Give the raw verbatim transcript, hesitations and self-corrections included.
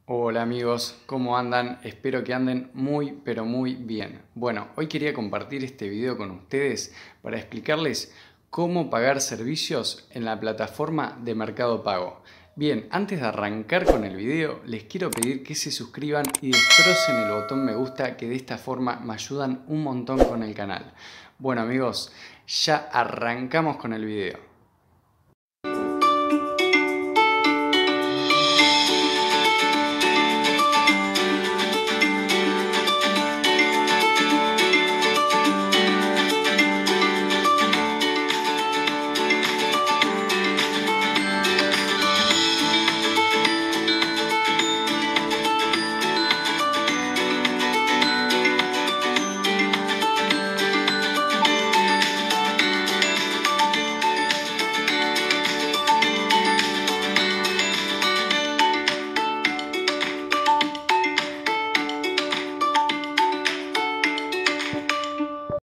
Hola amigos, ¿cómo andan? Espero que anden muy pero muy bien. Bueno, hoy quería compartir este video con ustedes para explicarles cómo pagar servicios en la plataforma de Mercado Pago. Bien, antes de arrancar con el video, les quiero pedir que se suscriban y destrocen el botón me gusta, que de esta forma me ayudan un montón con el canal. Bueno amigos, ya arrancamos con el video.